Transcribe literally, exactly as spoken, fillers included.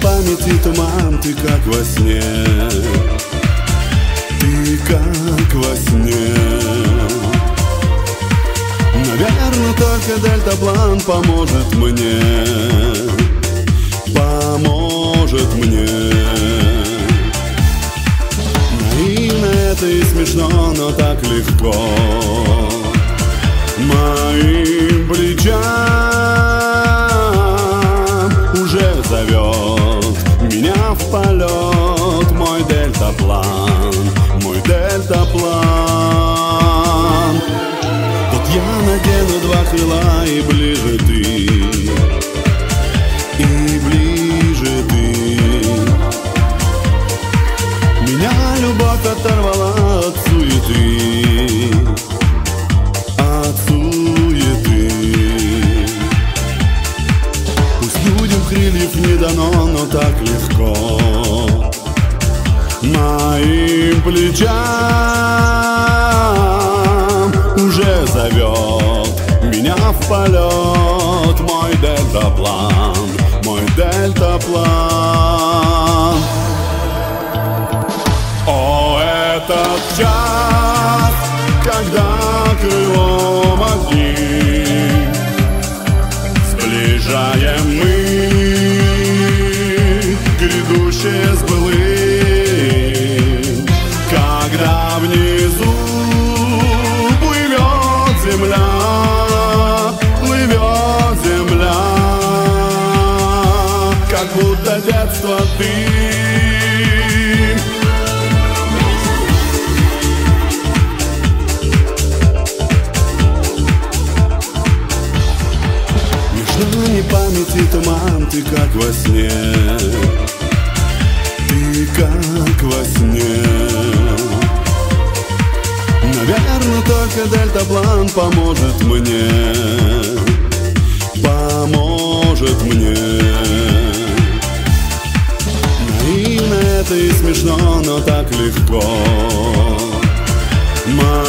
памяти туман, ты как во сне, ты как во сне. Наверное, только дельтаплан поможет мне, поможет мне. Наивно это и смешно, но так легко. Моим плечам уже зовет меня в полет мой дельтаплан, мой дельтаплан. Вот я надену два крыла, и ближе ты, и ближе ты. Меня любовь оторвала от суеты, от суеты. Пусть людям крыльев не дано, но так легко. Моим плечам уже зовет меня в полет мой дельтаплан, мой дельтаплан. О, этот час, когда крылом огни сближаем мы грядущее с былым, когда внизу плывет земля, плывет земля, как будто детство ты. Между памяти туман, ты как во сне, ты как во сне. Наверное, только дельтаплан поможет мне, поможет мне. Наивно это и смешно, но так легко.